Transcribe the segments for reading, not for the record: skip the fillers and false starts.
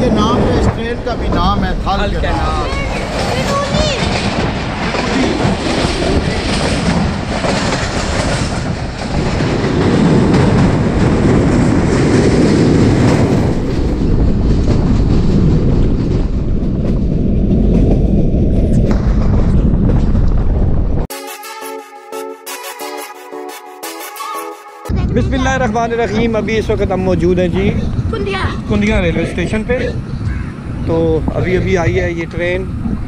इसके नाम पे इस ट्रेन का भी नाम है थल कैनाल। बिस्मिल्लाहिर्रहमानिर्रहीम। अभी इस वक्त हम मौजूद हैं जी कुंदिया रेलवे स्टेशन पे। तो अभी आई है ये ट्रेन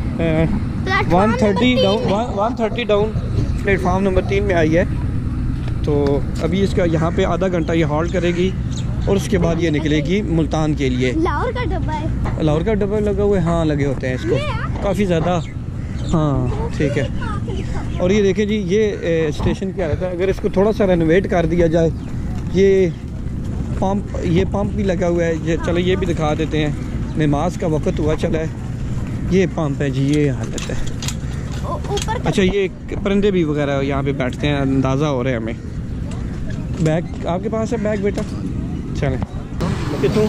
130 डाउन प्लेटफार्म नंबर 3 में आई है। तो अभी इसका यहाँ पे आधा घंटा ये हॉल्ट करेगी और उसके बाद ये निकलेगी मुल्तान के लिए। लाहौर का डब्बा है, लाहौर का डब्बा लगा हुआ है। हाँ लगे होते हैं इसको काफ़ी ज़्यादा। हाँ ठीक है। और ये देखें जी ये स्टेशन क्या रहता है, अगर इसको थोड़ा सा रेनोवेट कर दिया जाए। ये पंप भी लगा हुआ है। चलो ये भी दिखा देते हैं। नमाज का वक्त हुआ चला है। ये पंप है जी, ये हालत है। अच्छा ये परिंदे भी वगैरह यहाँ पे बैठते हैं, अंदाज़ा हो रहा है हमें। बैग आपके पास है बैग बेटा? चलें कितों।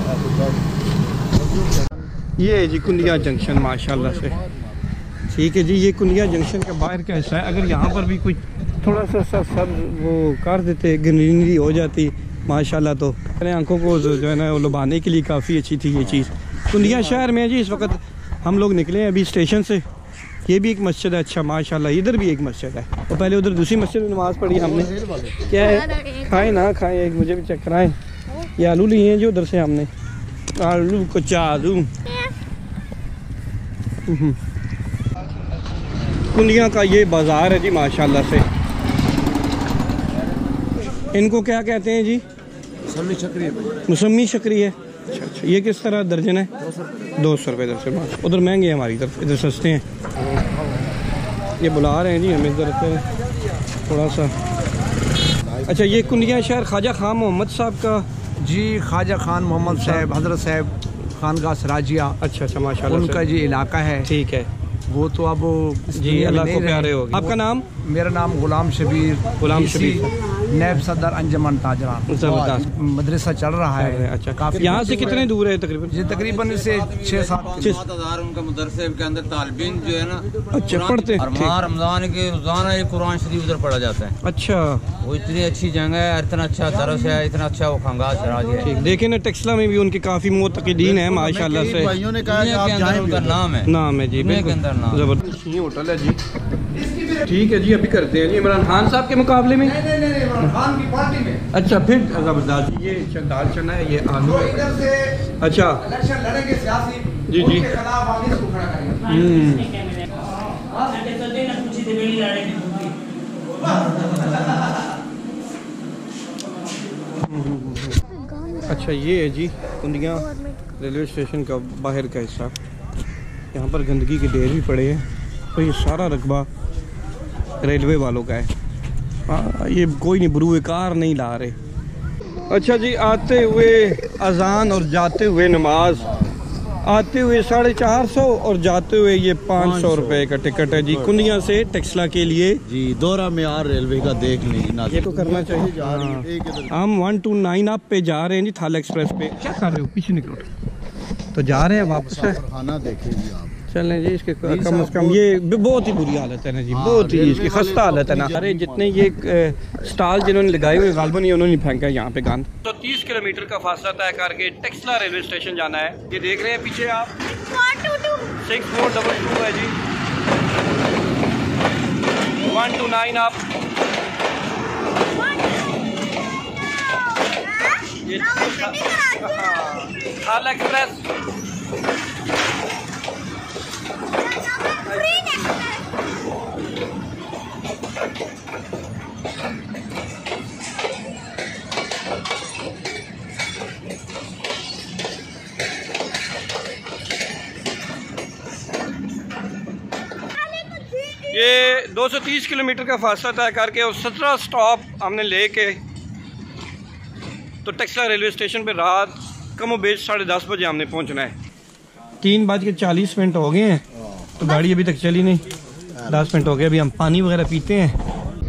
ये है जी कुंदिया जंक्शन माशाल्लाह से। ठीक है जी, ये कुंदिया जंक्शन का बाहर का हिस्सा है। अगर यहाँ पर भी कोई थोड़ा सा सर वो कर देते, ग्रीनरी हो जाती माशाल्लाह, तो अपने आंखों को जो है ना वो लुभाने के लिए काफ़ी अच्छी थी ये चीज़। कुंदिया शहर में है जी। इस वक्त हम लोग निकले हैं अभी स्टेशन से। ये भी एक मस्जिद है। अच्छा माशाल्लाह, इधर भी एक मस्जिद है। और पहले उधर दूसरी मस्जिद में नमाज़ पढ़ी हमने। क्या है, खाएँ ना खाएँ, एक मुझे भी चेक कराएँ। ये आलू लिए हैं जो उधर से हमने, आलू कच्चा आलू। कुंदिया का ये बाज़ार है जी माशाल्लाह से। इनको क्या कहते हैं जी? मौसमी शक्री है। अच्छा अच्छा, ये किस तरह दर्जन है? 200 रुपये दर्जन। उधर महंगे हैं, हमारी तरफ इधर सस्ते हैं। ये बुला रहे हैं जी हमें इधर थोड़ा सा। अच्छा ये कुंदिया शहर ख्वाजा खान मोहम्मद साहब का जी, ख्वाजा खान मोहम्मद साहब हजरत साहब खानगाह सराजिया। अच्छा अच्छा माशाल्लाह उनका जी इलाका है। ठीक है। वो तो अब जी अल्लाह को प्यारे हो। आपका नाम? मेरा नाम गुलाम शबीर नैब सदर अंजमन ताजरान। मदरसा चल रहा है। अच्छा काफी। यहाँ से कितने दूर है तकरीबन? जी तकरीबन से 6-7 उनका मदरसे के अंदर तालिबीन जो है ना अच्छा पढ़ते हैं। रमजान के रोजाना एक कुरान शरीफ उधर पढ़ा जाता है। अच्छा वो इतनी अच्छी जगह है, इतना अच्छा दरस है, इतना अच्छा वो खानगाह सराज है। देखे ना टेक्सला में भी उनके काफी मुतकीदीन है माशाल्लाह से। भाइयों ने कहा कि आप जाएं। उनका नाम है जी, के अंदर नाम जबरदस्त होटल है जी। ठीक है जी, अभी करते हैं जी इमरान खान साहब के मुकाबले में। इमरान खान की पार्टी में। अच्छा फिर जबरदस्त। ये दाल चना है, ये आलू है। अच्छा इलेक्शन लड़ेंगे सियासी जी जी। खिलाफ हम इसको खड़ा करेंगे। अच्छा ये है जी कुंदिया रेलवे स्टेशन का बाहर का हिस्सा। यहाँ पर गंदगी के ढेर भी पड़े हैं। तो ये सारा रकबा रेलवे वालों का है। ये कोई नहीं, बरूए कार नहीं ला रहे। अच्छा जी, आते हुए अजान और जाते हुए नमाज। आते हुए 450 और जाते हुए ये 500 रुपये का टिकट है जी कुंदिया से टेक्सला के लिए जी। दौरा में यार रेलवे का देख लीजिए, ये तो करना चाहिए। हम 129 आप पे जा रहे हैं जी थाल एक्सप्रेस पे। क्या कर रहे हो? पीछे निकलो। तो जा रहे हैं वापस है। खाना देखिए आप। चलें जी, इसके कम से कम ये बहुत ही बुरी हालत है ना जी, बहुत ही इसकी खस्ता हालत है ना। अरे जितने ये स्टॉल जिन्होंने लगाए हुए गालबन उन्होंने फेंका है यहाँ पे गंद। तो 30 किलोमीटर का फासला तय करके टेक्सला रेलवे स्टेशन जाना है। ये देख रहे हैं पीछे आप 6422 है जी। 129 आप ये थाल एक्सप्रेस। ये 230 किलोमीटर का फासला तय करके और 17 स्टॉप हमने लेके तो टेक्सला रेलवे स्टेशन पे रात कम बेश 10:30 बजे हमने पहुंचना है। 3:40 हो गए हैं तो गाड़ी अभी तक चली नहीं। 10 मिनट हो गए। अभी हम पानी वगैरह पीते हैं।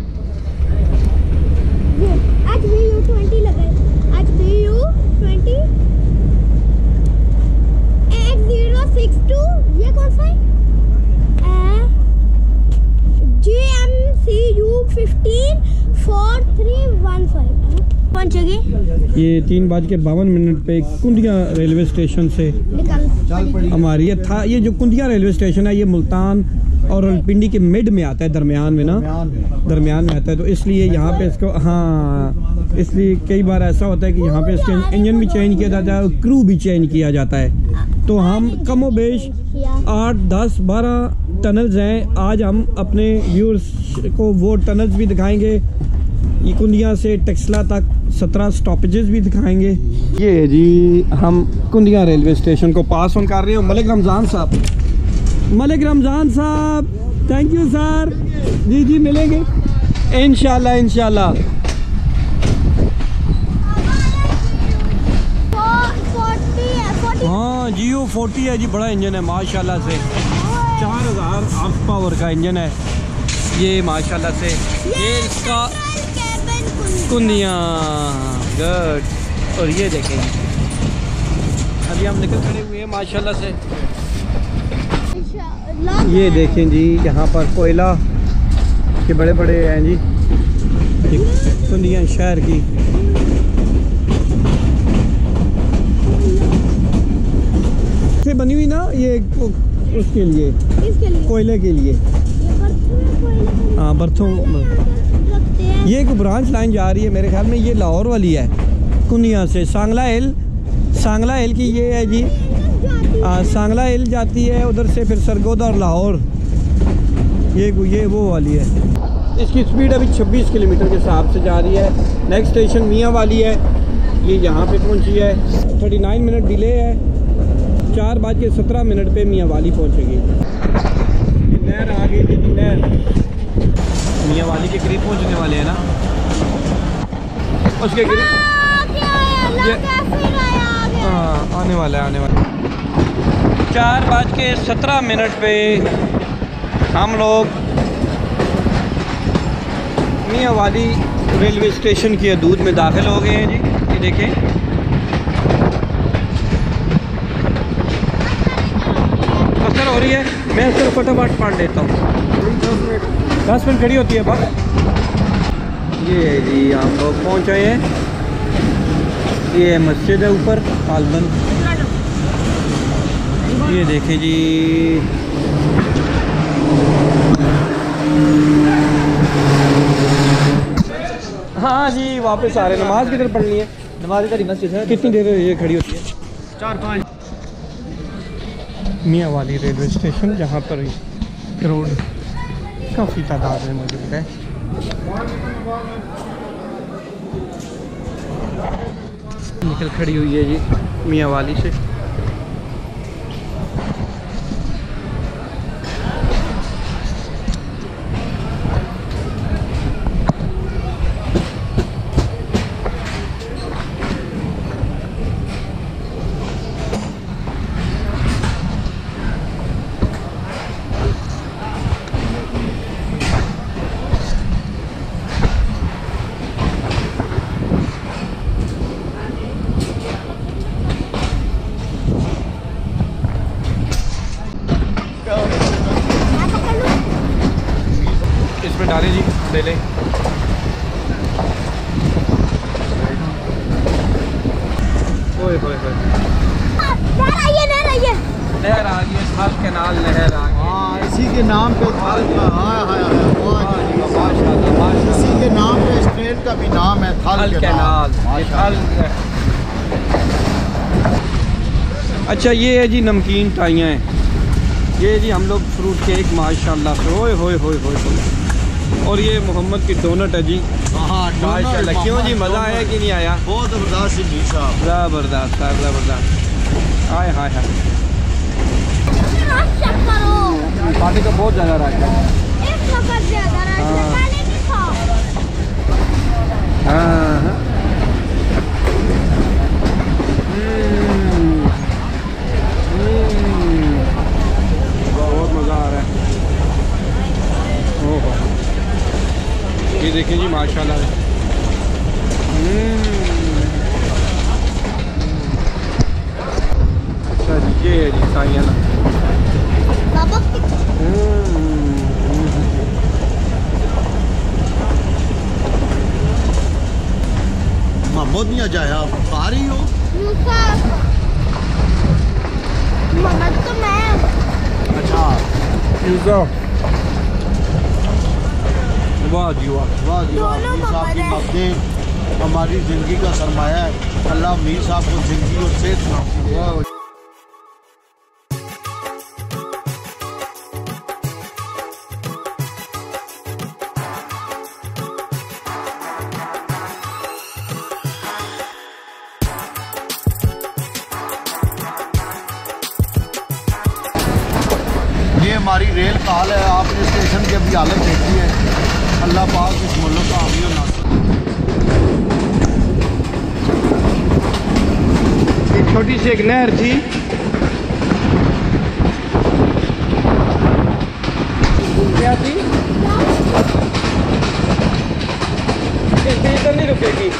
आज VU20 लगा है। आज VU20 पहुंचेगी? ये 3:52 पे कुंदिया रेलवे स्टेशन से निकल हमारी ये था। ये जो कुंदिया रेलवे स्टेशन है ये मुल्तान और रावलपिंडी के मिड में आता है, दरमियान में ना, दरमियान में आता है। तो इसलिए यहाँ पे इसको, हाँ, इसलिए कई बार ऐसा होता है कि यहाँ पे इसके इंजन भी चेंज किया जाता है और क्रू भी चेंज किया जाता है। तो हम कमो बेश 8, 10, 12 टनल्स हैं। आज हम अपने व्यूअर्स को वो टनल्स भी दिखाएंगे। ये कुंदिया से टेक्सला तक 17 स्टॉपेजेस भी दिखाएंगे। ये जी हम कुंदिया रेलवे स्टेशन को पास ऑन कर रहे हैं। मलिक रमज़ान साहब, मलिक रमज़ान साहब, थैंक यू सर। जी जी मिलेंगे इंशाल्लाह इंशाल्लाह। 40 हाँ Geo 40 है जी, बड़ा इंजन है माशाल्लाह से। 4000 हॉर्स पावर का इंजन है ये माशाल्लाह से। ये इसका कुंदिया गुड। और ये देखें अभी हम निकल खड़े हुए हैं माशाल्लाह से। ये देखें जी यहाँ पर कोयला के बड़े बड़े हैं जी, कुंदिया शहर की। से बनी हुई ना ये उसके लिए, इसके लिए, कोयले के लिए। हाँ बर्थों, ये एक ब्रांच लाइन जा रही है मेरे ख्याल में, ये लाहौर वाली है कुंदिया से। सांगला हिल की ये है जी। सांगला हिल जाती है उधर से, फिर सरगोदा और लाहौर, ये वो वाली है। इसकी स्पीड अभी 26 किलोमीटर के हिसाब से जा रही है। नेक्स्ट स्टेशन मियाँ वाली है, ये यहाँ पे पहुँची है। 39 मिनट डिले है। 4:17 पे मियाँ वाली पहुँचेगी। नहर आ गई थी, नहर मियाँ वाली के करीब पहुँचने वाले हैं ना, उसके करीब। हाँ आने वाला है, आने वाला। 4:17 पे हम लोग मियाँ वाली रेलवे स्टेशन की हदूद में दाखिल हो गए हैं जी। ये देखें असर हो रही है। मैं सिर्फ फटाफट पढ़ लेता हूँ। 10 मिनट खड़ी होती है बस। ये जी हम लोग पहुँच गए हैं। ये मस्जिद है ऊपर आलबन। ये देखें जी हाँ जी वापस आ रहे हैं। नमाज किधर पढ़नी है? नमाज इधर ही मस्जिद है। कितनी देर ये खड़ी होती है? 4-5। मियाँ वाली रेलवे स्टेशन जहाँ पर रोड काफ़ी तादाद में मौजूद है। निकल खड़ी हुई है जी मियाँ वाली से। इसमें डालें जी, ले लें। ओए होए होए, नहर आ गई है, थल कैनाल नहर आ गई। हाँ इसी के नाम पे थल का, माशाल्लाह इसी के नाम पे इस ट्रेन का भी नाम है थल कैनाल। ये थल। अच्छा ये है जी नमकीन टाइयाँ हैं। ये जी हम लोग फ्रूट केक माशाल्लाह से। ओए होए होए होए। और ये मोहम्मद की डोनट है जी। हाँ माशाल्लाह। क्यों जी मज़ा आया कि नहीं आया? बहुत ज़बरदस्त जी साहब, ज़बरदस्त साहब ज़बरदस्त। हाय हाय हाय, पानी का बहुत ज़्यादा रहा है। हाँ हाँ। बहुत मज़ा आ रहा है। ओहो ये देखें जी माशाल्लाह। अच्छा ये है जी साइयाना। बहुत नहीं जाया आप खा रही हो। मम्मा तो मैं अच्छा वाह जी वाह। वाह जी वाह, दोनों मीर साहब की मम्मा मदद हमारी ज़िंदगी का सरमाया है। अल्लाह मीर साहब को ज़िंदगी और सेहत सलामती दे। ये हमारी रेल का हाल है। आपने स्टेशन की अभी हालत देखी है। अल्लाह पाक इस मुल्क का हामी और नासिर। एक छोटी सी एक नहर थी, क्या थी, इधर नहीं रुकेगी।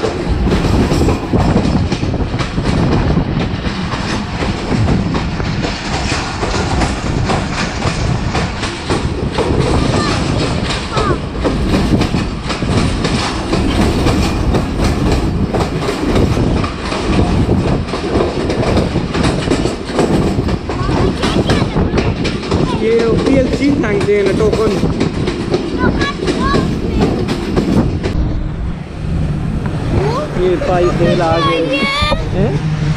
ये PLC सांगते ना टोकन। ये पाई खेल आ गए हैं।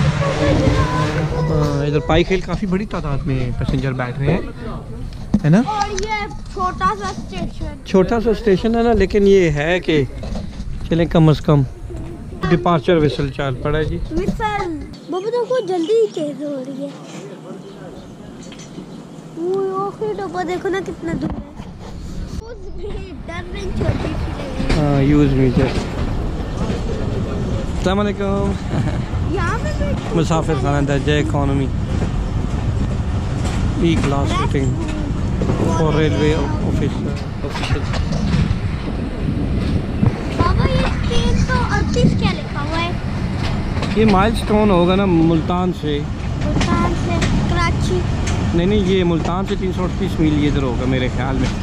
हाँ, इधर पाई खेल काफ़ी बड़ी तादाद में पैसेंजर बैठ रहे हैं, है ना। और ये छोटा सा स्टेशन। छोटा सा स्टेशन है ना, लेकिन ये है कि चलें कम से कम डिपार्चर विसल चाल पड़ा है जी। विसल बाबा देखो जल्दी तेज हो रही है। वो फिर डब्बा देखो ना कितना दूर है। डर नहीं छोटी सी हाँ, यूज़ मीटर। अस्सलाम वालेकुम। यहाँ पे भी मुसाफिर खाना दर्जा economy E class seating for railway official. बाबा ये 338 क्या लिखा हुआ है? ये माइलस्टोन होगा ना मुल्तान से। मुल्तान से कराची। नहीं, ये मुल्तान से 338 मील ये इधर होगा मेरे ख्याल में।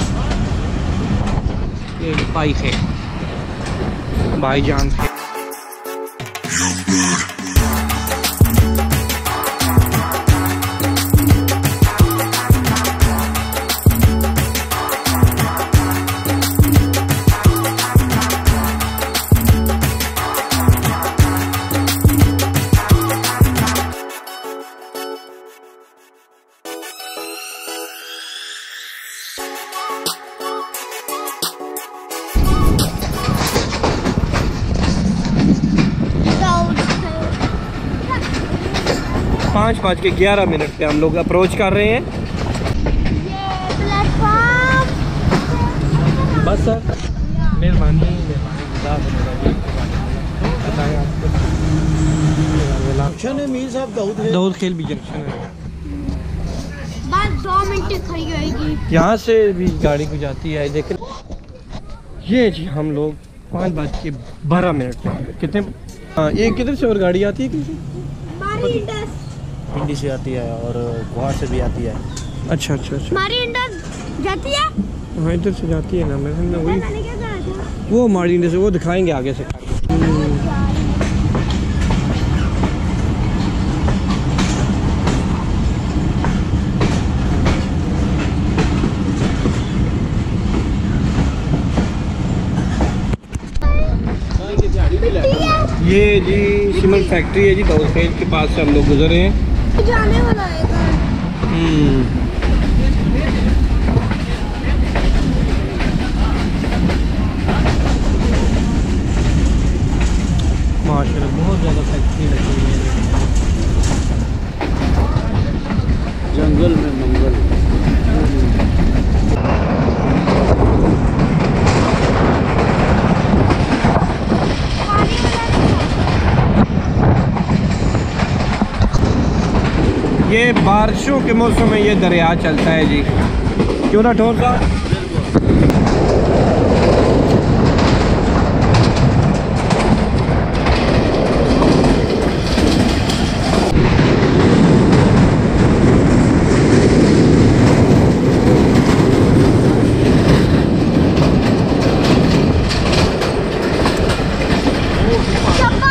ये बाइक है भाईजान से। पाँच 5:11 पे हम लोग अप्रोच कर रहे हैं। ये प्लेटफॉर्म। बस सर, मेहरबानी बताएं आपको। जंक्शन है मीर साहब दाऊद है। दाऊद खेल भी जंक्शन है। बस 2 मिनट खड़ी होगी। यहाँ से भी गाड़ी को जाती है। देखें ये जी, हम लोग 5:12 पे कितने। हाँ, ये किधर से और गाड़ी आती है किसी। हमारी इंडस। हिंदी से आती है और गुहार से भी आती है। अच्छा। हमारी इंडस जाती है। हाँ, इधर से जाती है ना। मैं वही मैंने क्या कहा था? वो माड़ी से वो दिखाएंगे आगे से। ये जी सीमेंट फैक्ट्री है जी, दाऊद खेल के पास से हम लोग गुजरे हैं। जाने वाला है घर। माशाल्लाह बहुत ज़्यादा फैक्ट्री लगी हुई है। जंगल में मंगल। ये बारिशों के मौसम में ये दरिया चलता है जी, क्यों ना ठोर साहब। चप्पल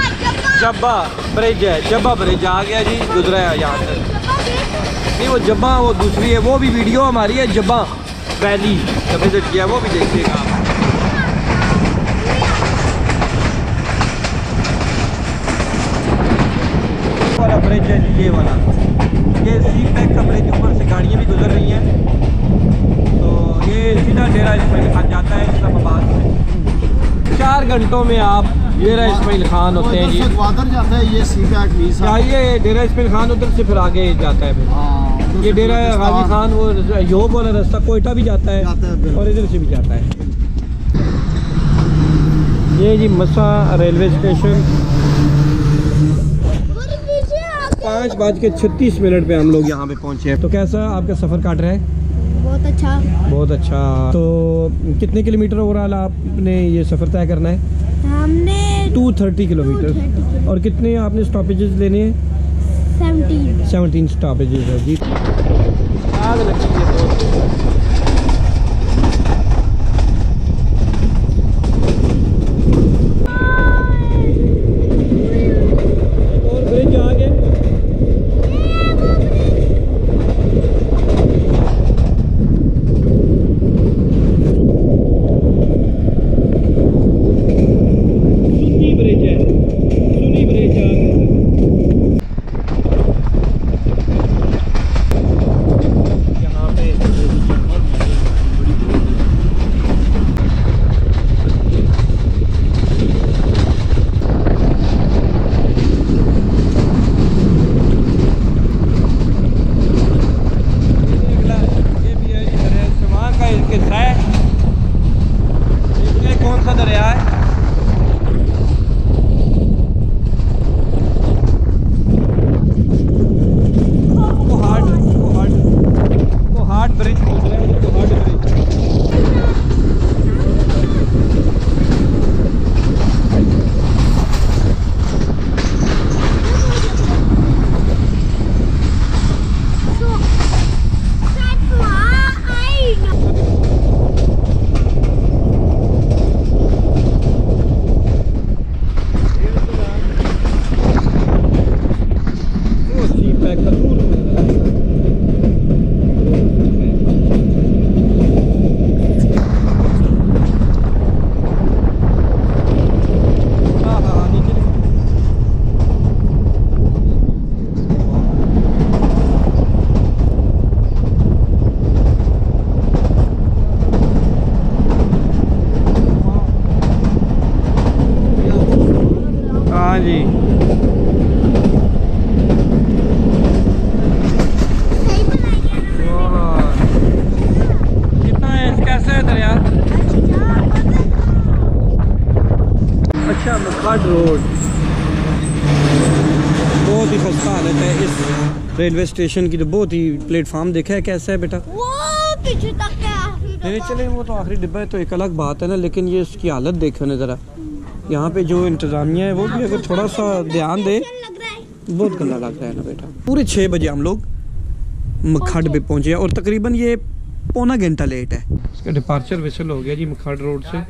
जब्बा ब्रिज है, जब्बा ब्रिज आ गया जी, गुजरा है यहाँ से। नहीं वो जब्बा वो दूसरी है, वो भी वीडियो हमारी है, जब्बा वैली का विजिट किया, वो भी देखिएगा आप। वाला ब्रिज है जी, ये वाला, ये सी पैक का ब्रिज, ऊपर से गाड़ियाँ भी गुजर रही हैं। तो ये सीधा डेरा इस्माइल खान जाता है इस्लामाबाद से। 4 घंटों में आप डेरा इस्माइल खान होते हैं जी। ग्वादर जाता है ये सी पैक मीसा। क्या ये डेरा इस्माइल खान उधर से फिर आगे जाता है फिर। ये डेरा गाजी खान वो योग वाला रास्ता कोयटा भी जाता है और इधर से भी जाता है। ये जी मसा रेलवे स्टेशन 5:36 पे हम लोग यहाँ पे पहुँचे हैं। तो कैसा आपका सफ़र काट रहा है? बहुत अच्छा। बहुत अच्छा। तो कितने किलोमीटर ओवरऑल आपने ये सफ़र तय करना है? हमने 230 किलोमीटर। और कितने आपने स्टॉपेजेस लेने हैं? 17 स्टॉपेजेस है जी। आग लगी है बहुत। मखाड रोड बहुत ही खस्ता हालत है इस रेलवे स्टेशन की। तो बहुत ही प्लेटफार्म देखा है कैसा है बेटा? वो पीछे तक है। नहीं चले, वो तो आखिरी डिब्बा है तो एक अलग बात है ना, लेकिन ये इसकी हालत देखो ना ज़रा। यहाँ पे जो इंतज़ामिया है वो भी अगर थोड़ा सा ध्यान दे, बहुत गंदा लग रहा है ना बेटा। पूरे 6 बजे हम लोग मखाड पे पहुँचे और तकरीबन ये पौना घंटा लेट है। इसका डिपार्चर विसल हो गया जी मखाड रोड से।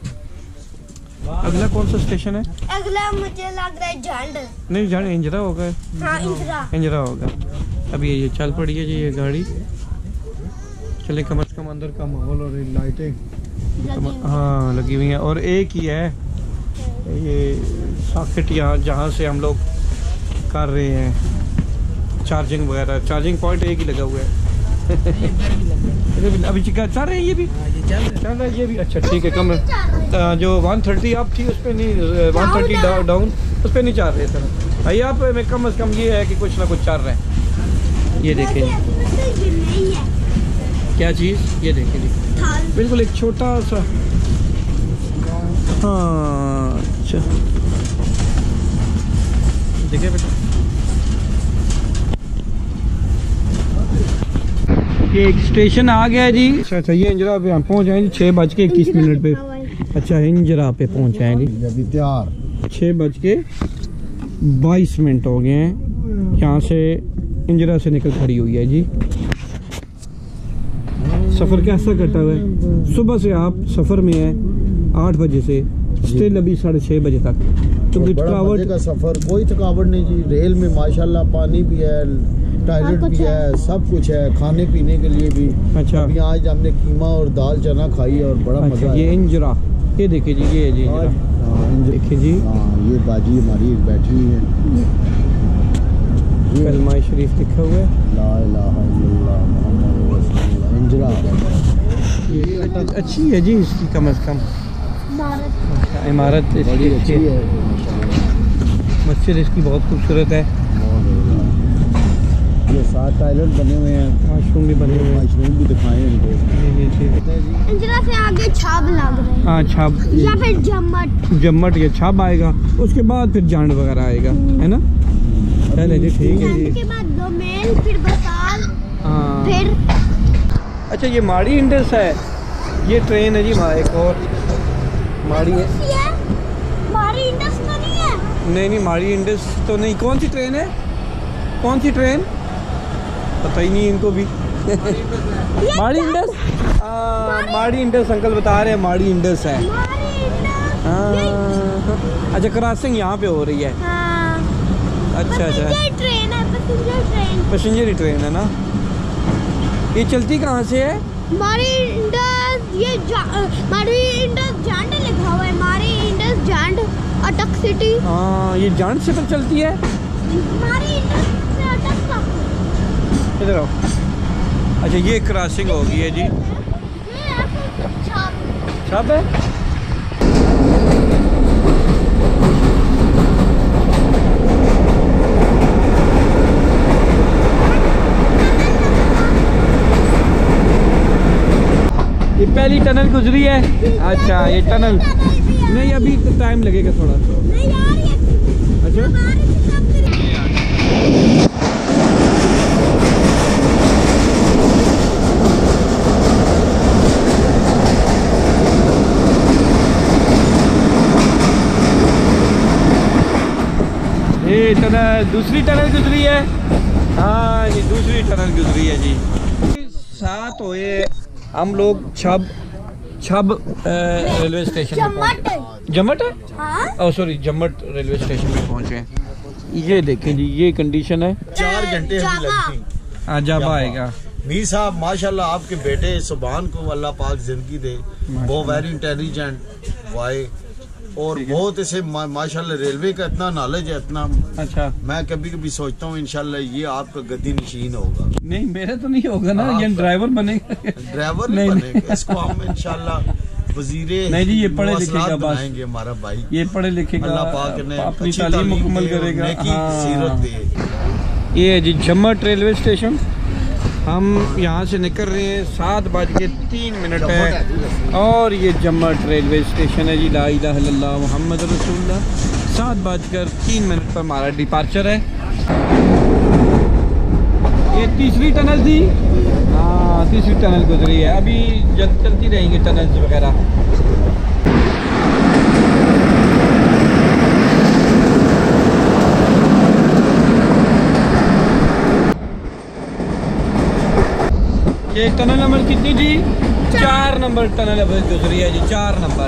अगला कौन सा स्टेशन है? अगला मुझे लग रहा है झांड। नहीं झांड इंजरा होगा। हाँ इंजरा होगा। अभी ये चल पड़ी है जी ये गाड़ी। चले कम से कम अंदर का माहौल और लाइटें हाँ लगी हुई हैं। और एक ही है ये सॉकेट यहाँ जहाँ से हम लोग कर रहे हैं चार्जिंग वगैरह। चार्जिंग पॉइंट एक ही लगा हुआ है। अभी चल रहे हैं ये भी चल रहा है ये भी। अच्छा ठीक है। कम जो 130 आप थी उस पर नहीं, 130 डाउन उस पर नहीं चल रहे सर। भाई आप में कम से कम ये है कि कुछ ना कुछ चल रहे हैं। ये देखें क्या चीज़, ये देखें जी बिल्कुल एक छोटा सा। हाँ अच्छा देखिए बेटा ये एक स्टेशन आ गया जी। अच्छा ये इंजरा पे हम पहुंच जाएंगे 6:21 पे। अच्छा इंजरा पे पहुंच जाएंगे अभी तैयार 6:22 हो गए हैं। यहाँ से इंजरा से निकल खड़ी हुई है जी। सफ़र कैसा कटा हुआ है? सुबह से आप सफ़र में हैं 8 बजे से, स्टिल अभी 6:30 बजे तक। तो और कोई बड़ा थकावट मजे का सफर, कोई थकावट नहीं जी। रेल में माशाल्लाह पानी भी है, टॉयलेट भी है, सब कुछ है, खाने पीने के लिए भी। अच्छा। अभी आज हमने कीमा और दाल चना खाई और बड़ा मजा अच्छा, आया। ये इंजरा, ये देखिए जी, ये है जी इंजरा। देखिए जी, हाँ, ये बाजी हमारी एक बैठी हुई है, ये कलमा शरीफ लिखा हुआ है। ला इलाहा इल्लल्लाह मुहम्मद रसूलुल्लाह। इंजरा ये अच्छी है जी इसकी, कम से कम भारत इमारत बड़ी इसकी अच्छी है माशाल्लाह। मस्जिद इसकी बहुत खूबसूरत है। ये 7 टॉयलेट बने हुए हैं, वाशरूम भी बने हुए हैं। वाशरूम भी दिखाए इनको। इंजरा से आगे छाप लग रहे हैं हाँ, छाप या फिर जम्मट। जम्मट ये छाप आएगा, उसके बाद फिर जांड वगैरह आएगा, है ना। चले जी, ठीक है जम्मट जी। के बाद दोमेल, फिर बसाल, हाँ, फिर अच्छा ये माड़ी इंडस है, ये ट्रेन है जी। एक और माड़ी है, हमारी इंडस तो नहीं है। नहीं माड़ी इंडस तो नहीं। कौन सी ट्रेन है, कौन सी ट्रेन, पता ही नहीं इनको भी। माड़ी इंडस, माड़ी इंडस अंकल बता रहे हैं, माड़ी इंडस है। हमारी इंडस हाँ, अच्छा क्रॉसिंग यहाँ पे हो रही है। हाँ, अच्छा अच्छा, पैसेंजर ट्रेन है, पैसेंजर ट्रेन। पैसेंजर ही ट्रेन है ना। ये चलती कहाँ से है? हमारी इंडस, ये हमारी इंडस जांड लिखा हुआ है, हमारी इंडस जांड अटक सिटी। हाँ, ये जांड से पर चलती है। हमारी इंडस से अटक का इधर आओ। अच्छा, ये क्रॉसिंग हो गई है जी। ये ऐसे छाप। छाप है। ये पहली टनल गुजरी है। अच्छा, ये टनल नहीं, अभी तो टाइम लगेगा थोड़ा सा। नहीं यार, ये अच्छा, हमारे से कब करें? ये टनल, दूसरी टनल गुजरी है। हाँ, ये दूसरी टनल गुजरी है जी। साथ हुए हम लोग छब रेलवे स्टेशन पे पहुंचे। जम्मट है, हाँ? ओह सॉरी, जम्मट रेलवे स्टेशन पे पहुंचे हैं। ये देखें जी, ये कंडीशन है। 4 घंटे अभी लगती। आज जब आएगा मीर साहब माशाल्लाह, आपके बेटे सुभान को अल्लाह पाक जिंदगी दे। वो वेरी इंटेलिजेंट वाई, और बहुत ऐसे माशाल्लाह रेलवे का इतना नॉलेज है, इतना। अच्छा, मैं कभी कभी सोचता हूँ इंशाल्लाह ये आपका गद्दी नशीन होगा। नहीं मेरे तो नहीं होगा ना, ये ड्राइवर बनेगा। ड्राइवर नहीं, नहीं बनेगा, इसको हम इंशाल्लाह वजीरे नहीं जी, ये पढ़े लिखेगा बस, बनाएंगे हमारा भाई। ये पढ़े लिखेगा, अल्लाह पाक ने अपनी अच्छी तालीम मुकम्मल दे और करेगा। नेकी हाँ। सीरत दे। ये है जी जम्मट रेलवे स्टेशन। हम यहाँ से निकल रहे हैं, 7:03 है और ये जम्मट रेलवे स्टेशन है जी। ला इलाहा इल्लल्लाह मुहम्मद रसूलुल्लाह। 7:03 पर हमारा डिपार्चर है। ये तीसरी टनल थी। हाँ, तीसरी टनल गुजरी है, अभी चलती रहेंगी टनल्स वगैरह। ये टनल नंबर कितनी जी? 4 नंबर टनल अब गुजरी है जी, 4 नंबर।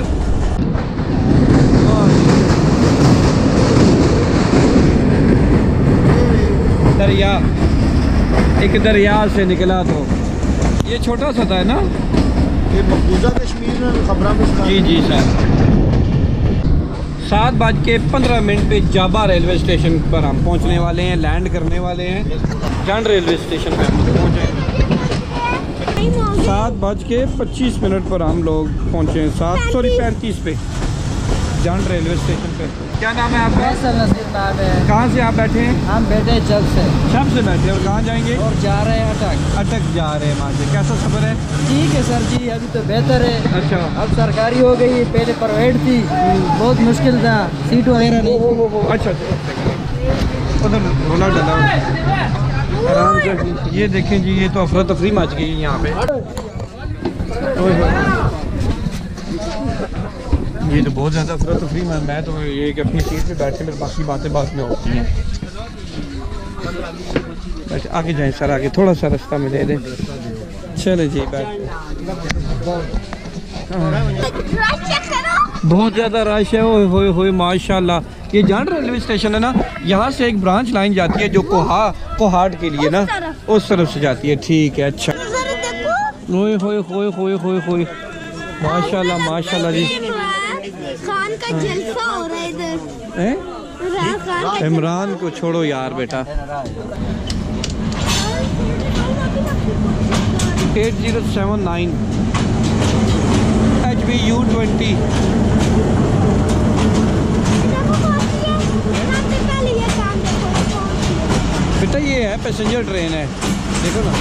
दरिया, एक दरिया से निकला तो ये छोटा सा था ना। ये मकबूजा कश्मीर में खबरा में जी जी सर। 7:15 पे जाबा रेलवे स्टेशन पर हम पहुंचने वाले हैं, लैंड करने वाले हैं। जांड रेलवे स्टेशन पे हम पहुंचे। 7:25 पर हम लोग पहुंचे हैं। 35 पे जांड रेलवे स्टेशन पे। क्या नाम है आपका? नसीब नाम है। कहाँ से आप बैठे हैं? हम बैठे जब से शब से बैठे हैं। और कहाँ जाएंगे? और जा रहे हैं अटक। अटक जा रहे हैं वहाँ से। कैसा सफ़र है? ठीक है सर जी, अभी तो बेहतर है। अच्छा, अब सरकारी हो गई, पहले प्राइवेट थी, बहुत मुश्किल था, सीट वगैरह नहीं। अच्छा उधर रोला डला आराम से। ये देखें जी, ये तो अफरा तफरी मच गई यहाँ पे। ये तो बहुत ज़्यादा अफरा तफरी में। मैं तो ये कि अपनी सीट पे बैठे, मेरे बाकी बातें बाद में होती हैं। बैठे, आगे जाएं सर, आगे थोड़ा सा रास्ता में दे दें। चले जी, बैठ। बहुत ज़्यादा रश है। ओए होए होए माशाल्लाह। ये जान रेलवे स्टेशन है ना, यहाँ से एक ब्रांच लाइन जाती है जो कोहाट के लिए ना उस तरफ से जाती है। ठीक है, अच्छा। ओए होए होए होए होए होए, माशाल्लाह माशाल्लाह जी। खान का जलसा हो रहा है इधर। इमरान को छोड़ो यार बेटा। 8079 HBU20। बेटा ये है पैसेंजर ट्रेन है, देखो ना।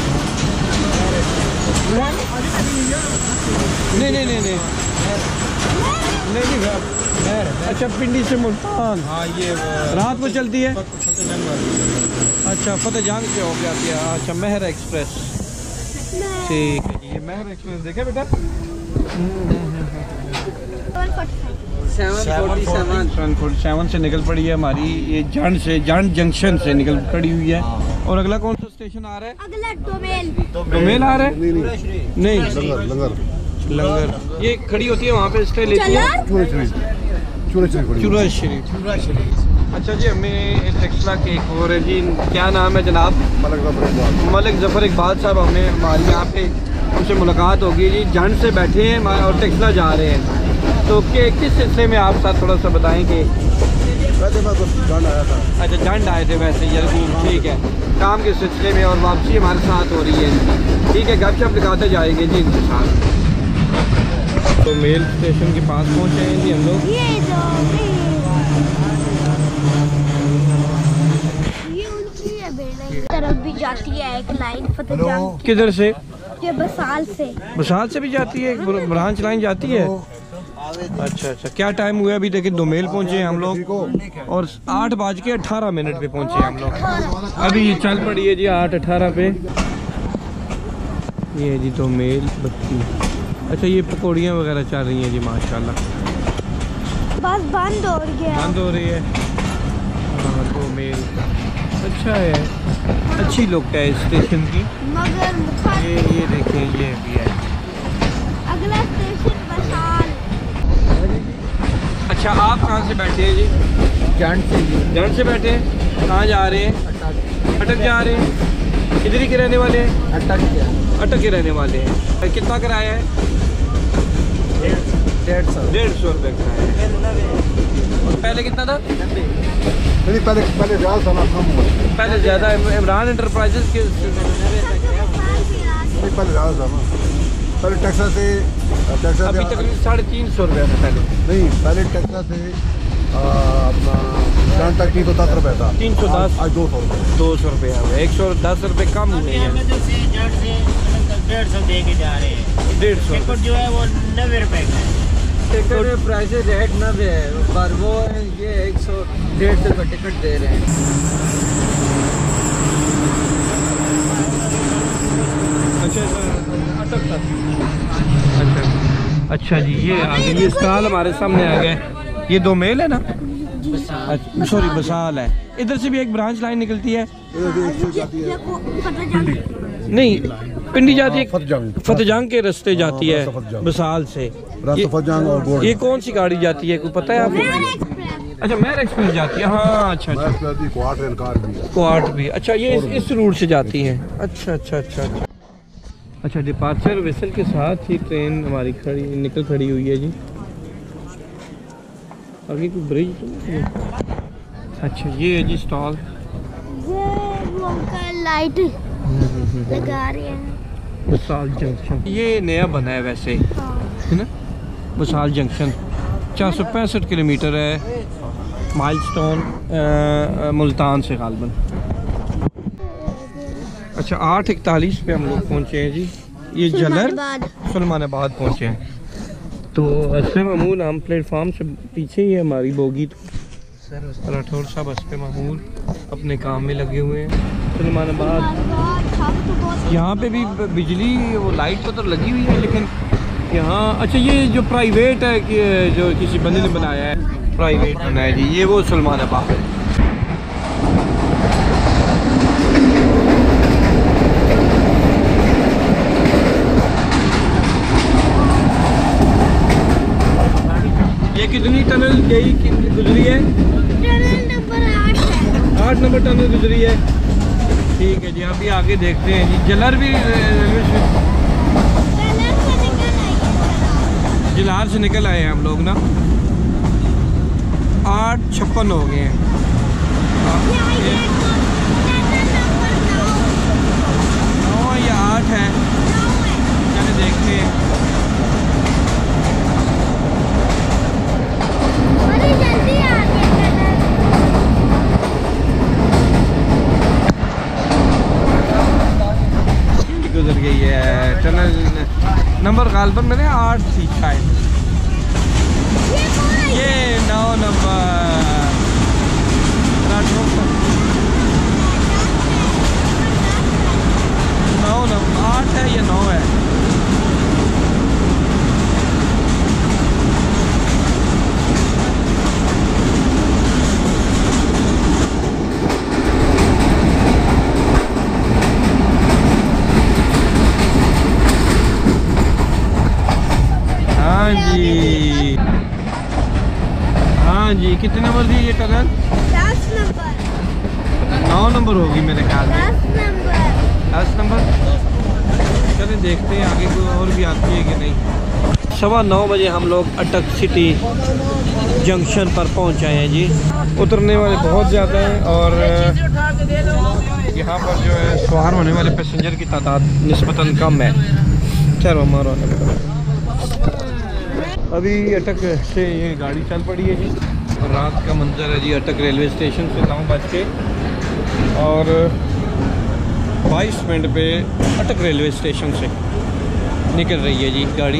नहीं नहीं नहीं नहीं नहीं नहीं। अच्छा, पिंडी से मुल्तान। हाँ, ये रात को चलती है। अच्छा, फतेह जंग से हो गया थी। अच्छा, महर एक्सप्रेस। ठीक है जी, ये महर एक्सप्रेस देखे बेटा। 747 से निकल पड़ी है हमारी, ये जांड जंक्शन से निकल पड़ी हुई है। और अगला कौन सा स्टेशन आ रहा है? अगला डोमेल। डोमेल आ रहा है? नहीं, लंगर ये खड़ी होती है वहाँ पे, स्टे लेती है। चूरा शरीफ। अच्छा जी, हमें टेक्सला केक और है जी, क्या नाम है जनाब? मलिक जफर इकबाल साहब। हमें हमारी यहाँ पे उनसे मुलाकात होगी जी। जंड से बैठे हैं और टेक्सला जा रहे हैं, तो किस सिलसिले में आप साथ थोड़ा सा बताएंगे? अच्छा, जंड आए थे वैसे यकीन। ठीक है, काम के सिलसिले में और वापसी हमारे साथ हो रही है। ठीक है, गपशप लगाते जाएंगे जी इनके साथ। तो मेल स्टेशन के पास पहुँचे हैं जी हम लोग। ये उनकी है बिल्डिंग, तरफ भी जाती है एक लाइन फतेह जंग। किधर से? ये बसाल से। बसाल से भी जाती है, एक ब्रांच लाइन जाती है। अच्छा अच्छा, क्या टाइम हुआ अभी? देखिए, दोमेल पहुंचे हैं हम लोग और 8:18 पे पहुंचे हैं हम लोग। अभी ये चल पड़ी है जी 8:18 पे। ये जी दोमेल बत्ती। अच्छा, ये पकौड़ियाँ वगैरह चल रही हैं जी माशाल्लाह। बस बंद हो गया। बंद हो रही है। हाँ, दोमेल अच्छा है, अच्छी लुक है स्टेशन की। मगर ये देखें, ये भी है। अगला स्टेशन बसाल। अच्छा, आप कहाँ से बैठे हैं जी? जंड से बैठे हैं। कहाँ जा रहे हैं? अटक जा रहे हैं। किधर ही के रहने वाले हैं? अटक के रहने वाले हैं। कितना किराया है? 150 रुपये किराया है। और पहले कितना था? पहले ज़्यादा था ना, कम हुआ। पहले ज़्यादा। इमरान एंटरप्राइजेस के पहले ज़्यादा था ना, पहले टेक्सा से अभी तकरीबन 350 रुपये था पहले। नहीं, पहले टेक्सा से अपना जंड तक 310 रुपये था। 310 आज 200 रुपये। 200 रुपये आ गए, 110 रुपये कम हुए हैं। 150 दे के जा रहे हैं। 150 टिकट जो है वो 90 रुपए का है। टिकट में प्राइस रेट 90 है, पर वो ये 100-150 रुपये टिकट दे रहे हैं। अच्छा जी, ये आ गए, ये स्टॉल हमारे सामने आ गए। ये दोमेल है ना? सॉरी, बसाल है। इधर से भी एक ब्रांच लाइन निकलती है। नहीं, पिंडी जाती है, फतेह जंग के रास्ते जाती है बसाल से। ये कौन सी गाड़ी जाती है, कोई पता है आपको? अच्छा, महर एक्सप्रेस जाती है। हाँ, अच्छा अच्छा, क्वार्ट भी। अच्छा, ये इस रूट से जाती है। अच्छा अच्छा अच्छा अच्छा। अच्छा, डिपार्चर विसल के साथ ही ट्रेन हमारी निकल खड़ी हुई है जी। आगे कोई ब्रिज तो नहीं है। अच्छा, ये है जी स्टॉल। वो अंकल लाइट लगा रहे हैं। बसाल जंक्शन ये नया बना है वैसे, है ना? बसाल जंक्शन 465 किलोमीटर है, माइलस्टोन मुल्तान से गालबन। अच्छा, 8:41 पे हम लोग पहुँचे हैं जी। ये जलर सलमानाबाद पहुँचे हैं। तो हस्बे मामूल हम प्लेटफार्म से पीछे ही है हमारी बोगी। तो राठौर साहब हस्बे मामूल अपने काम में लगे हुए हैं। सलमानाबाद यहाँ पे भी बिजली वो लाइट तो लगी हुई है, लेकिन यहाँ अच्छा, ये जो प्राइवेट है कि जो किसी बंदे ने बनाया है, प्राइवेट बनाया है जी, ये वो सलमानाबाद है। ये कितनी टनल गई गुजरी है? गुजरी है। ठीक है जी, अभी आगे देखते हैं जी। जलर भी रेलवे स्टेशन, जलार से निकल आए हैं हम लोग ना। 8:56 हो गए हैं। ये 8 है, चले देखते हैं। गुजर गई है टनल नंबर गालबन मैंने 8 थी शायद। ये 9 नंबर 9 नंबर 8 है, ये 9 है। हाँ जी, हाँ जी। कितने नंबर थी ये टनल? 10 नंबर। 9 नंबर होगी मेरे ख्याल में। 10 नंबर। चलिए देखते हैं आगे कोई और भी आती है कि नहीं। 9:15 बजे हम लोग अटक सिटी जंक्शन पर पहुंच आए हैं जी। उतरने वाले बहुत ज़्यादा हैं और यहाँ पर जो है सवार होने वाले पैसेंजर की तादाद निस्बतन कम है। चलो मारो। अभी अटक से ये गाड़ी चल पड़ी है जी और रात का मंजर है जी। अटक रेलवे स्टेशन से 9:22 मिनट पे अटक रेलवे स्टेशन से निकल रही है जी गाड़ी।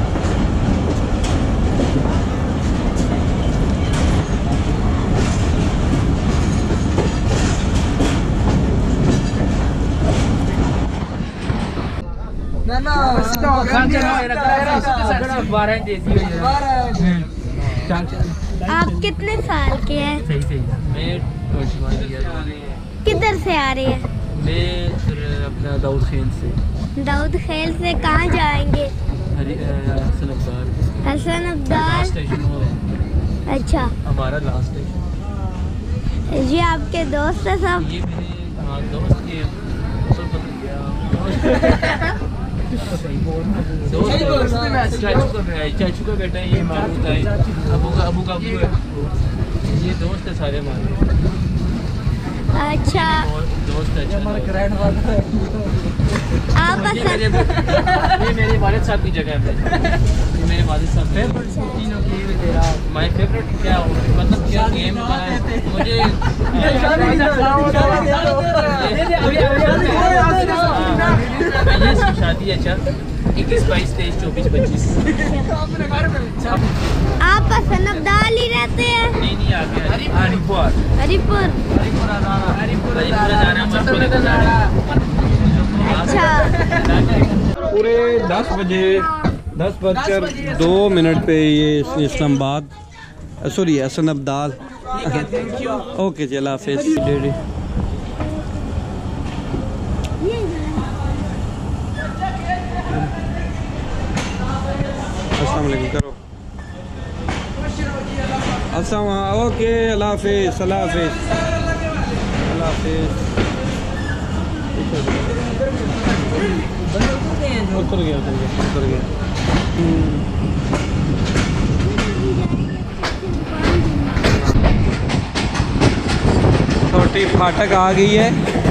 आप कितने साल के हैं? किधर से आ रहे हैं? मैं अपना दाऊद खेल से। दाऊद खेल से कहाँ जाएंगे? हसन अब्दाल। अच्छा, हमारा लास्ट स्टेशन। ये आपके दोस्त है सब? ये मेरे दोस्त के चाचू का बेटा है, ये मारूद है, अबू का अबू है, ये दोस्त है सारे हमारे। अच्छा, दोस्त है। आप ये मेरे वालिद साहब की जगह है। ये मेरे वालिद साहब माय फेवरेट क्या मतलब क्या गेम मुझे शादी है। चल 21, 22, 23, 24, 25। आप हसन अब्दाल ही रहते हैं? नहीं आ गया हरिपुर जाना। अच्छा, पूरे 10:02 पे ये इस्लामाबाद सॉरी हसन अब्दाल। ओके जी, अल्लाह हाफिज़। अस्सलाम वालेकुम करो। ओके, अल्लाह हाफिज़। अल्लाह हाफिज़। अल्लाह हाफिज़। उतर गया। छोटी फाटक आ गई है।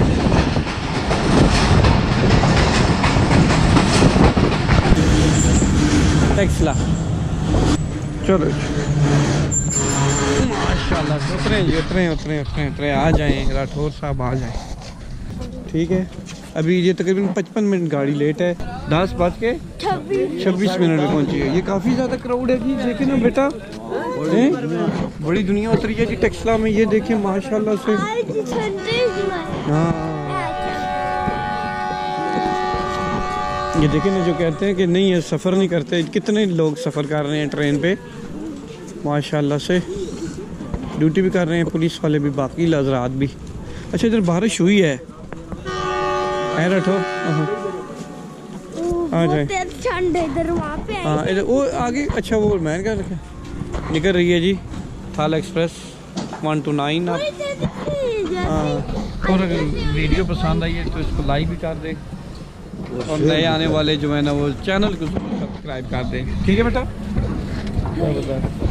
टेक्सला चलो माशाल्लाह से उतरे आ जाएं राठौर साहब आ जाएं। ठीक है, अभी ये तकरीबन 55 मिनट गाड़ी लेट है। 10:26 में पहुंची है। ये काफ़ी ज़्यादा क्राउड है जी। देखे ना बेटा, बड़ी दुनिया उतरी है जी टेक्सला में। ये देखिए माशाल्लाह से। हाँ, ये देखें ना, जो कहते हैं कि नहीं ये सफ़र नहीं करते, कितने लोग सफ़र कर रहे हैं ट्रेन पे माशाल्लाह से। ड्यूटी भी कर रहे हैं पुलिस वाले भी, बाकी हज़रात भी। अच्छा, इधर बारिश हुई है रठो आ जाए। हाँ इधर वो आगे। अच्छा, वो मैं क्या रखा निकल रही है जी थाल एक्सप्रेस 1 to 9। आप हाँ और अगर वीडियो पसंद आई है तो इसको लाइक भी कर दें और नए आने वाले जो है ना वो चैनल को सब्सक्राइब कर दें। ठीक है बेटा।